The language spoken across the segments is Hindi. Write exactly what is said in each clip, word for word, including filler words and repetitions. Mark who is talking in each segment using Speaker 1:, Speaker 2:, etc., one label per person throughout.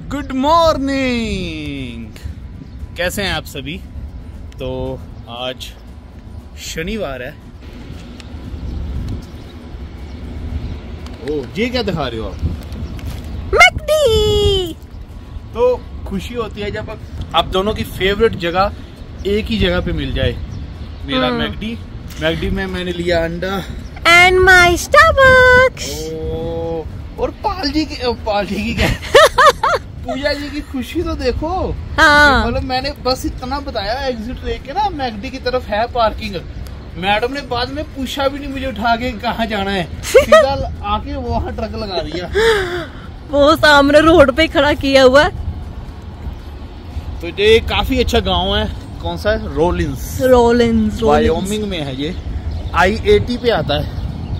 Speaker 1: गुड मॉर्निंग, कैसे हैं आप सभी। तो आज शनिवार है। ओह, ये क्या दिखा रहे हो आप?
Speaker 2: मैकडी।
Speaker 1: तो खुशी होती है जब आप दोनों की फेवरेट जगह एक ही जगह पे मिल जाए। मेरा मैकडी मैकडी में मैंने लिया अंडा
Speaker 2: एंड माय स्टारबक्स।
Speaker 1: और पाल जी की पाल जी की क्या पूजा जी की खुशी तो देखो।
Speaker 2: हाँ।
Speaker 1: मतलब मैंने बस इतना बताया, एग्जिट लेके ना मैकडी की तरफ है पार्किंग। मैडम ने बाद में पूछा भी नहीं मुझे उठा के कहाँ जाना है, सीधा आके वहाँ ट्रक लगा दिया।
Speaker 2: वो सामने रोड पे खड़ा किया हुआ।
Speaker 1: तो ये काफी अच्छा गांव है। कौन सा है? रोलिंस।
Speaker 2: रोलिंस
Speaker 1: वायोमिंग में है ये। आई एटी पे आता है।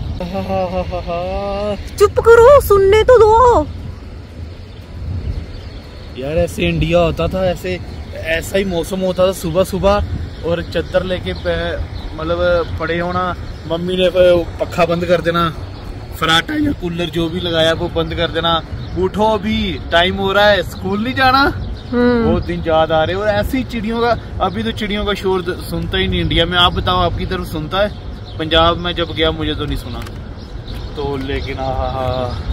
Speaker 2: चुप करो, सुनने तो दो
Speaker 1: यार। ऐसे इंडिया होता था, ऐसे ऐसा ही मौसम होता था सुबह सुबह, और चद्दर लेके मतलब पड़े होना। मम्मी ने पक्खा बंद कर देना, फराटा या कूलर जो भी लगाया वो बंद कर देना। उठो अभी टाइम हो रहा है, स्कूल नहीं जाना। वो दिन याद आ रहे। और ऐसी चिड़ियों का, अभी तो चिड़ियों का शोर सुनता ही नहीं इंडिया में। आप बताओ आपकी तरफ सुनता है? पंजाब में जब गया मुझे तो नहीं सुना। तो लेकिन हाँ हाँ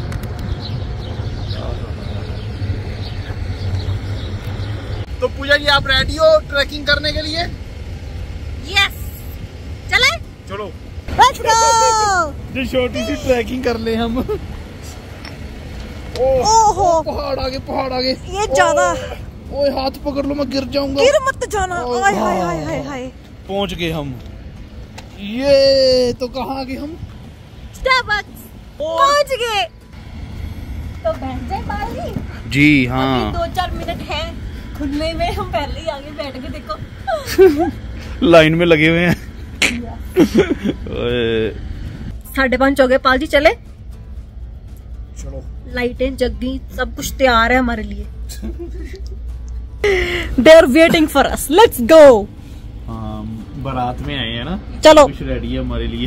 Speaker 1: तो पूजा जी आप रेडी हो ट्रैकिंग करने के लिए?
Speaker 2: यस, चले
Speaker 1: चलो
Speaker 2: लेट्स गो।
Speaker 1: जो छोटी सी ट्रैकिंग कर ले हम।
Speaker 2: ओहो,
Speaker 1: पहाड़ आगे पहाड़ आगे।
Speaker 2: ये ज्यादा।
Speaker 1: ओए हाथ पकड़ लो, मैं गिर जाऊंगा।
Speaker 2: गिर मत जाना। हाय हाय हाय हाय हाय।
Speaker 1: पहुंच गए हम। ये तो कहाँ आ गए हम?
Speaker 2: स्टारबक्स पहुंच गए। तो बैठ जाए बाली
Speaker 1: जी हाँ।
Speaker 2: अभी दो चार मिनट है खुलने में, हम पहले ही आगे बैठ के देखो
Speaker 1: लाइन में लगे हुए हैं।
Speaker 2: साढ़े पाँच हो गए पाल जी, चले?
Speaker 1: चलो।
Speaker 2: लाइटें जग गई, सब कुछ तैयार है हमारे लिए। They are waiting for us. Let's go.
Speaker 1: हाँ, बारात में आए हैं ना,
Speaker 2: चलो
Speaker 1: कुछ रेडी है हमारे लिए।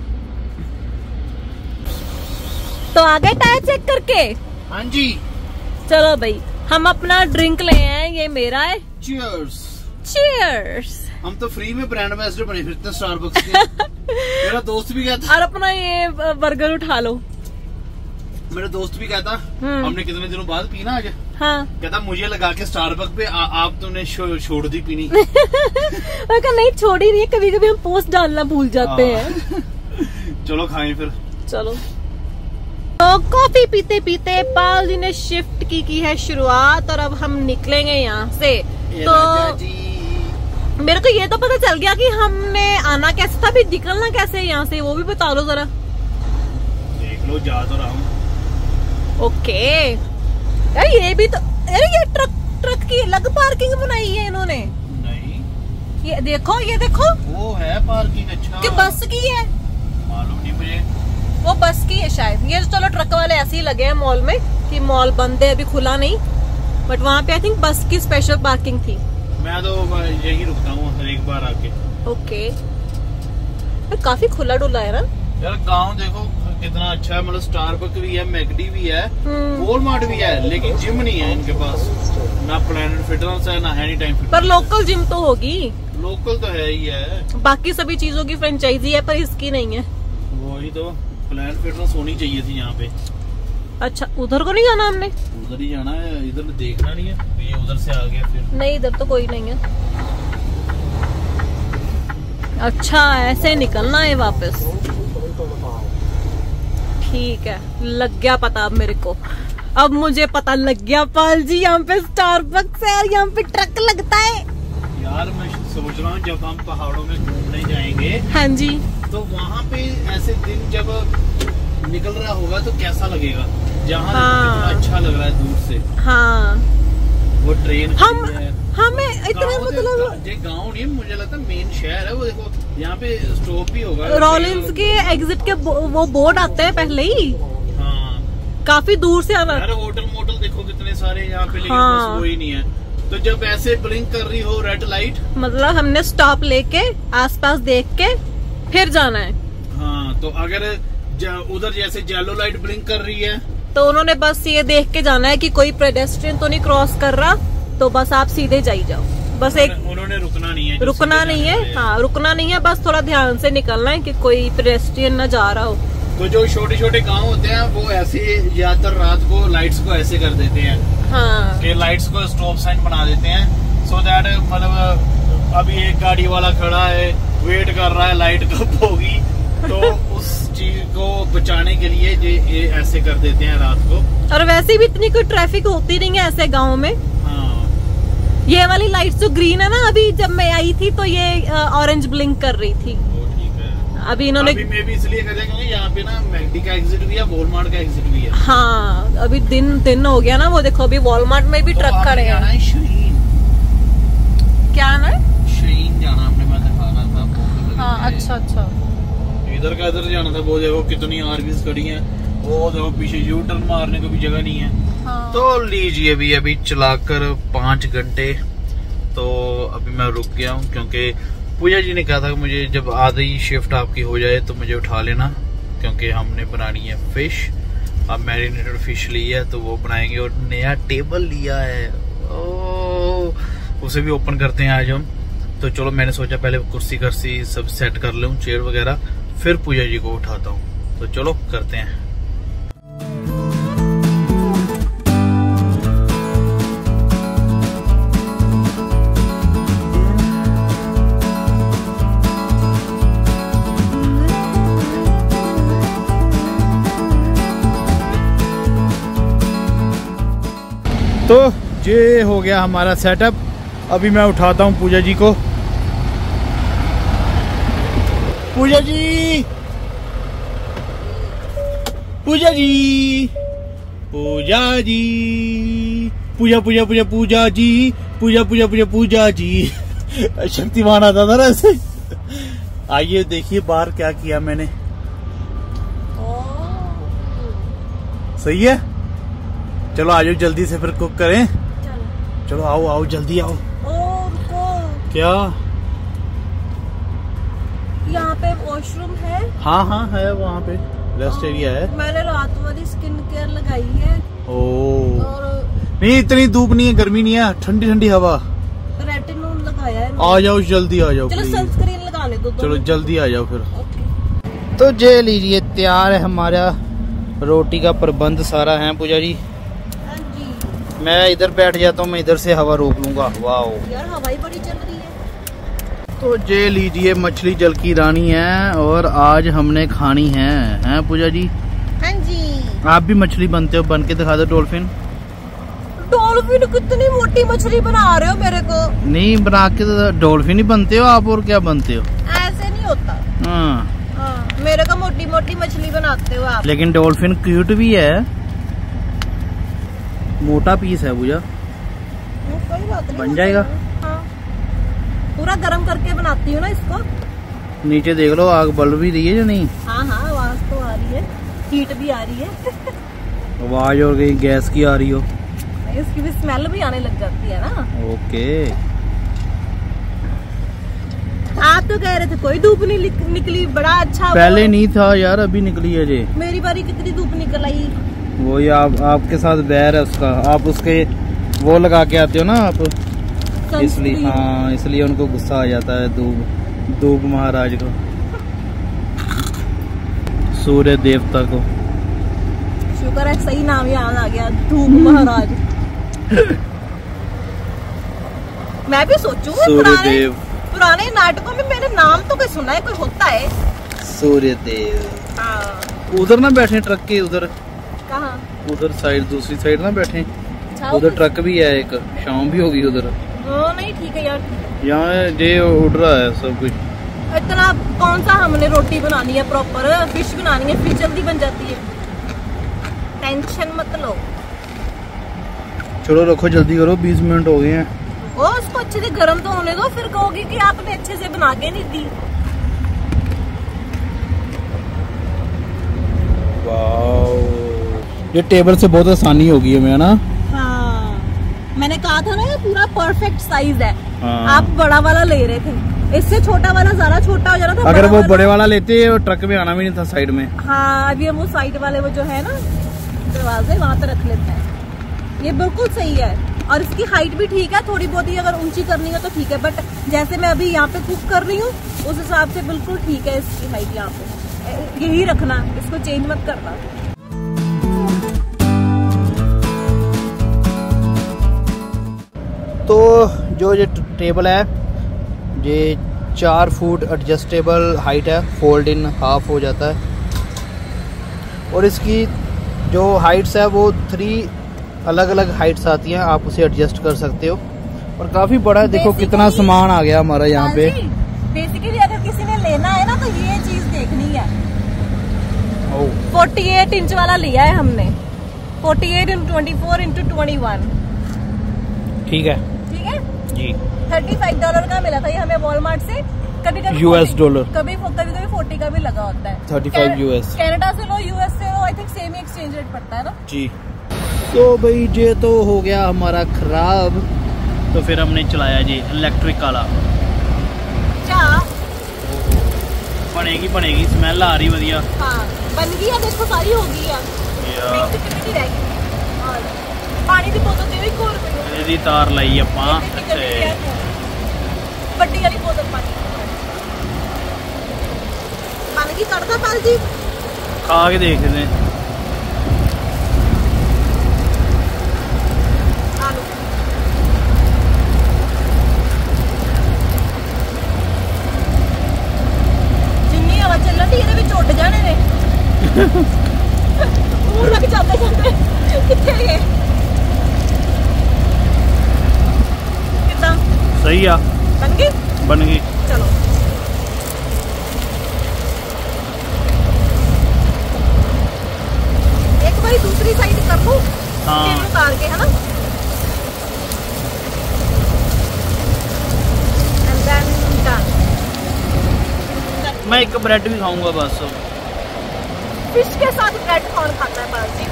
Speaker 2: तो आ गए टायर चेक करके?
Speaker 1: हाँ जी।
Speaker 2: चलो भाई, हम अपना ड्रिंक ले आए। ये मेरा है।
Speaker 1: Cheers.
Speaker 2: Cheers.
Speaker 1: हम तो फ्री में ब्रांड एम्बेसडर बने फिरते हैं स्टारबक्स के। मेरा दोस्त भी कहता।
Speaker 2: और अपना ये बर्गर उठा लो।
Speaker 1: मेरा दोस्त भी कहता, हमने कितने दिनों बाद पी ना आज।
Speaker 2: हाँ।
Speaker 1: कहता मुझे लगा के स्टारबक्स पे आ, आप तुमने शो, छोड़ दी पीनी।
Speaker 2: नहीं छोड़ी नहीं, कभी कभी हम पोस्ट डालना भूल जाते हैं।
Speaker 1: चलो खाएं फिर। चलो।
Speaker 2: तो कॉफी पीते पीते पाल जी ने शिफ्ट की की है शुरुआत, और अब हम निकलेंगे यहाँ से। तो मेरे को ये तो पता चल गया कि हमने आना कैसे था, भी निकलना कैसे है यहाँ से, वो भी बता दो जरा।
Speaker 1: देख लो, जा तो रहा हूँ।
Speaker 2: ओके यार, ये भी तो, अरे ये ट्रक ट्रक की अलग पार्किंग बनाई है इन्होंने।
Speaker 1: नहीं,
Speaker 2: ये देखो, ये देखो,
Speaker 1: वो है पार्किंग। अच्छा,
Speaker 2: कि बस की है?
Speaker 1: मालूम नहीं मुझे।
Speaker 2: वो बस की है शायद। ये चलो ट्रक वाले ऐसे ही लगे हैं मॉल में कि मॉल बंद है, अभी खुला नहीं, बट वहाँ पे आई थिंक बस की स्पेशल पार्किंग थी।
Speaker 1: मैं तो यही रुकता हूँ हर एक बार आके।
Speaker 2: ओके, काफी खुला डुला है ना
Speaker 1: यार। गांव देखो कितना अच्छा है, मतलब स्टारबक्स भी है, मैकडी भी है, वॉलमार्ट भी है, लेकिन जिम नहीं है इनके पास। ना प्लैनेट फिटनेस है, ना एनी टाइम फिटनेस।
Speaker 2: पर लोकल जिम तो होगी।
Speaker 1: लोकल तो है ही है,
Speaker 2: बाकी सभी चीजों की फ्रेंचाइजी है, पर इसकी नहीं है।
Speaker 1: वही तो, प्लैनेट फिटनेस होनी चाहिए थी यहाँ पे।
Speaker 2: अच्छा, उधर को नहीं जाना हमने?
Speaker 1: उधर ही जाना है, इधर देखना नहीं है। ये उधर से आ गया फिर।
Speaker 2: नहीं, इधर तो कोई नहीं है। अच्छा, ऐसे निकलना है वापस। ठीक है, लग गया पता अब मेरे को। अब मुझे पता लग गया पाल जी, यहाँ पे स्टारबक्स है और यहाँ पे ट्रक लगता है।
Speaker 1: यार मैं सोच रहा हूँ जब हम पहाड़ों में घूमने जाएंगे,
Speaker 2: हाँ जी,
Speaker 1: तो वहाँ पे ऐसे दिन जब निकल रहा होगा तो कैसा लगेगा, जहाँ हाँ। अच्छा लग रहा है दूर से। हाँ, वो ट्रेन
Speaker 2: हम हमें इतना मतलब
Speaker 1: ये गांव नहीं, मुझे लगता है मेन शहर है वो। देखो यहाँ पे स्टॉप भी होगा।
Speaker 2: रोलिंस के एग्जिट के वो बोर्ड आते हैं पहले ही।
Speaker 1: हाँ,
Speaker 2: काफी दूर से आना।
Speaker 1: होटल मोटल देखो कितने सारे यहाँ पे, लेकिन हाँ। बस वो ही नहीं है। तो जब ऐसे ब्लिंक कर रही हो रेड लाइट,
Speaker 2: मतलब हमने स्टॉप लेके आसपास देख के फिर जाना है।
Speaker 1: हाँ, तो अगर उधर जैसे येलो लाइट ब्लिंक कर रही है
Speaker 2: तो उन्होंने बस ये देख के जाना है कि कोई पेडेस्ट्रियन तो नहीं क्रॉस कर रहा, तो बस आप सीधे जाई जाओ। बस एक
Speaker 1: उन्होंने रुकना नहीं है,
Speaker 2: रुकना नहीं है, हाँ रुकना नहीं है, बस थोड़ा ध्यान से निकलना है कि कोई पेडेस्ट्रियन ना जा रहा हो।
Speaker 1: तो जो छोटे छोटे गांव होते हैं वो ऐसे ज्यादातर रात को लाइट्स को ऐसे कर देते हैं, हाँ कि लाइट्स को स्टॉप साइन बना देते हैं, सो दैट मतलब अभी एक गाड़ी वाला खड़ा है वेट कर रहा है लाइट कब होगी, तो उस चीज को बचाने के लिए ये ऐसे कर देते हैं रात को।
Speaker 2: और वैसे भी इतनी कोई ट्रैफिक होती नहीं है ऐसे गाँव में।
Speaker 1: हाँ।
Speaker 2: ये वाली लाइट जो ग्रीन है ना, अभी जब मैं आई थी तो ये ऑरेंज ब्लिंक कर रही थी। अभी इन्होंने
Speaker 1: अभी मैं भी इसलिए कर क्योंकि यहाँ पे ना मैकडी का एग्जिट भी है, वॉलमार्ट का एग्जिट भी है।
Speaker 2: हाँ अभी दिन दिन हो गया ना, वो देखो अभी वॉलमार्ट में भी तो ट्रक खड़े हैं। क्या ना
Speaker 1: शाहीन जाना आपने, मैं दिखा रहा था।
Speaker 2: हाँ अच्छा अच्छा,
Speaker 1: इधर का इधर जाना था। वो देखो कितनी आरवीज खड़ी हैं, वो देखो पीछे यू टर्न मारने को भी जगह नहीं है। हाँ। तो लीजिए अभी अभी चलाकर पाँच घंटे, तो अभी मैं रुक गया हूँ क्योंकि पूजा जी ने कहा था कि मुझे जब आधी शिफ्ट आपकी हो जाए तो मुझे उठा लेना, क्योंकि हमने बनानी है फिश। अब मैरिनेटेड फिश ली है तो वो बनाएंगे, और नया टेबल लिया है, ओ उसे भी ओपन करते हैं आज हम। तो चलो मैंने सोचा पहले कुर्सी कर्सी सब सेट कर लूं, चेयर वगैरह, फिर पूजा जी को उठाता हूँ। तो चलो करते हैं। तो ये हो गया हमारा सेटअप। अभी मैं उठाता हूँ पूजा जी को। पूजा जी, पूजा जी, पूजा जी, पूजा पूजा पूजा पूजा जी, पूजा पूजा पूजा पूजा जी। शक्तिमान आता था ना ऐसे। आइए देखिए बाहर क्या किया मैंने। सही है, चलो आ जाओ जल्दी से फिर कुक करें। चलो, चलो आओ आओ जल्दी आओ।
Speaker 2: ओ,
Speaker 1: क्या
Speaker 2: यहाँ पे वॉशरूम है?
Speaker 1: हाँ हाँ है, वहाँ पे रेस्ट एरिया है।
Speaker 2: मैंने रात वाली स्किन केयर लगाई है।
Speaker 1: ओ
Speaker 2: और
Speaker 1: नहीं इतनी धूप नहीं है, गर्मी नहीं है, ठंडी ठंडी हवा।
Speaker 2: रेटिनॉल लगाया है।
Speaker 1: आ जाओ जल्दी आ जाओ।
Speaker 2: चलो सनस्क्रीन लगाने दो।
Speaker 1: चलो जल्दी आ जाओ फिर। तो जे लीजिए तैयार है हमारा रोटी का प्रबंध सारा है पूजा जी। मैं इधर बैठ जाता हूँ, मैं इधर से हवा रोक लूंगा। वाह
Speaker 2: यार हवाई बड़ी चल रही है।
Speaker 1: तो जे लीजिए मछली जल की रानी है, और आज हमने खानी है, हैं पूजा जी?
Speaker 2: हाँ जी।
Speaker 1: आप भी मछली बनते हो, बन के दिखा दो। डॉल्फिन
Speaker 2: डॉल्फिन कितनी मोटी मछली बना रहे हो मेरे को।
Speaker 1: नहीं बना के तो डॉल्फिन ही बनते हो आप, और क्या बनते हो?
Speaker 2: ऐसे नहीं होता।
Speaker 1: हाँ
Speaker 2: हाँ, मेरे को मोटी मोटी मछली बनाते हो आप।
Speaker 1: लेकिन डॉल्फिन क्यूट भी है, मोटा पीस है पूजा।
Speaker 2: कोई बात नहीं,
Speaker 1: बन जाएगा।
Speaker 2: हाँ। पूरा गरम करके बनाती हूँ ना इसको।
Speaker 1: नीचे देख लो आग बल भी रही है या नहीं?
Speaker 2: हाँ हाँ आवाज तो आ रही है, हीट भी आ रही है।
Speaker 1: आवाज और कहीं गैस की आ रही हो?
Speaker 2: इसकी भी स्मेल भी आने लग जाती है ना।
Speaker 1: ओके।
Speaker 2: आप तो कह रहे थे कोई धूप नहीं निकली, बड़ा अच्छा।
Speaker 1: पहले नहीं था यार, अभी निकली है जी।
Speaker 2: मेरी बारी कितनी धूप निकल आई।
Speaker 1: वो ये आप, आपके साथ बैर है उसका, आप उसके वो लगा के आते हो ना आप, इसलिए। हाँ इसलिए उनको गुस्सा आ जाता है धूप धूप महाराज को, सूर्य देवता को।
Speaker 2: शुक्र है सही नाम याद आ गया, धूप महाराज। मैं भी सोचूं पुराने पुराने नाटकों में मैंने नाम तो कोई सुना है, कोई होता है
Speaker 1: सूर्य देव।
Speaker 2: हाँ।
Speaker 1: उधर ना बैठे ट्रक के उधर।
Speaker 2: कहाँ?
Speaker 1: उधर साइड, दूसरी साइड ना बैठे, उधर ट्रक भी है एक, शाम भी होगी उधर।
Speaker 2: नहीं ठीक है यार,
Speaker 1: यहाँ जे उड़ रहा है सब कुछ।
Speaker 2: इतना कौन सा हमने रोटी बनानी है प्रॉपर, फिश बनानी है, फिश जल्दी बन जाती है, टेंशन मत लो।
Speaker 1: चलो रखो जल्दी करो, बीस मिनट हो गए हैं।
Speaker 2: ओ उसको अच्छे से गर्म तो होने दो, फिर कहोगे कि आपने अच्छे से बना के नहीं दी।
Speaker 1: वाह, ये टेबल से बहुत आसानी होगी हमें, है ना?
Speaker 2: हाँ मैंने कहा था ना ये पूरा परफेक्ट साइज है।
Speaker 1: हाँ।
Speaker 2: आप बड़ा वाला ले रहे थे, इससे छोटा वाला ज्यादा छोटा हो जाना था।
Speaker 1: अगर वो बड़े वाला लेते ट्रक में आना भी नहीं था साइड में।
Speaker 2: हाँ अभी हम वो साइड वाले वो जो है ना, दरवाजे वहाँ पे रख लेते हैं। ये बिल्कुल सही है और इसकी हाइट भी ठीक है, थोड़ी बहुत ही अगर ऊंची करनी है तो ठीक है, बट जैसे मैं अभी यहाँ पे कुक कर रही हूँ उस हिसाब से बिल्कुल ठीक है इसकी हाइट। यहाँ पे यही रखना, इसको चेंज मत करना।
Speaker 1: तो जो ये टेबल है ये चार फुट एडजस्टेबल हाइट है, फोल्ड इन हाफ हो जाता है और इसकी जो हाइट्स है वो थ्री अलग अलग हाइट्स आती हैं, आप उसे एडजस्ट कर सकते हो और काफ़ी बड़ा है। देखो कितना सामान आ गया हमारा यहाँ पे।
Speaker 2: बेसिकली अगर किसी ने लेना है ना तो ये चीज देखनी है। अड़तालीस इंच वाला लिया है हमने, अड़तालीस इंटू चौबीस इंटू इक्कीस। ठीक है ठीक है
Speaker 1: जी।
Speaker 2: पैंतीस डॉलर का मिला था ये हमें वॉलमार्ट से। कभी कभी
Speaker 1: यूएस डॉलर,
Speaker 2: कभी कभी कभी फोर्टी का भी लगा होता है।
Speaker 1: पैंतीस यूएस।
Speaker 2: कनाडा से लो यूएस से लो, आई थिंक सेम ही एक्सचेंज रेट पड़ता है ना
Speaker 1: जी। तो भाई ये तो हो गया हमारा खराब, तो फिर हमने चलाया जी इलेक्ट्रिक वाला।
Speaker 2: क्या
Speaker 1: बनेगी बनेगी, स्मेल आ रही बढ़िया।
Speaker 2: हाँ बन गई है, देखो सारी हो गई है। कितनी रह गई और पानी की बोतल दे एक और
Speaker 1: ਇਹਦੀ ਤਾਰ ਲਈ ਆਪਾਂ
Speaker 2: ਵੱਡੀ ਵਾਲੀ ਬੋਤਲ ਪਾਣੀ ਬਣ ਗਈ ਤੜਕਾ ਪਾਲ ਜੀ।
Speaker 1: ਖਾ ਕੇ ਦੇਖਦੇ
Speaker 2: ਆਲੂ ਜਿੰਨੀ ਹਵਾ ਚੱਲਣ ਦੀ ਇਹਦੇ ਵਿੱਚ ਉੱਡ ਜਾਣੇ ਨੇ। ਉਹ ਲੱਗ ਜਾਂਦੇ ਜਾਂਦੇ ਕਿੱਥੇ ਗਏ।
Speaker 1: सही है,
Speaker 2: बन गई
Speaker 1: बन गई।
Speaker 2: चलो एक बारी दूसरी साइड कर लूं।
Speaker 1: हाँ
Speaker 2: उतार के है ना, एंड देन डन।
Speaker 1: मैं एक ब्रेड भी खाऊंगा बस।
Speaker 2: फिश के साथ ब्रेड कौन खाता है बाजी?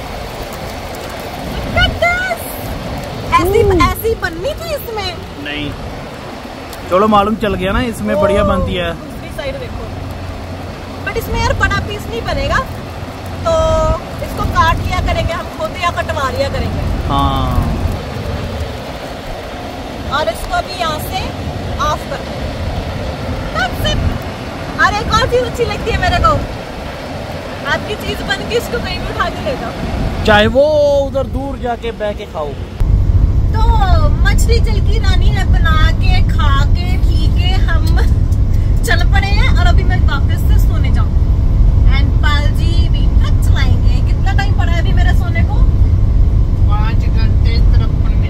Speaker 2: ऐसी ऐसी बननी थी इसमें
Speaker 1: नहीं, चलो मालूम चल गया ना, इसमें बढ़िया बनती है।
Speaker 2: दूसरी साइड देखो, बट इसमें यार बड़ा पीस नहीं बनेगा तो इसको काट लिया करेंगे हम खुद या कटवा लिया करेंगे।
Speaker 1: हाँ
Speaker 2: और इसको भी यहाँ से ऑफ कर देंगे। और एक और चीज अच्छी लगती है मेरे को, आपकी चीज बन के इसको कहीं भी उठा के ले जाओ,
Speaker 1: चाहे वो उधर दूर जाके बह के खाओ।
Speaker 2: तो मछली जल की रानी है बना के खा के ठीक है, हम चल पड़े हैं और अभी मैं वापस से सोने जाऊँ एंड पाल जी भी ट्रक चलाएंगे। कितना टाइम पड़ा है अभी मेरे सोने को?
Speaker 1: पाँच घंटे तिरपन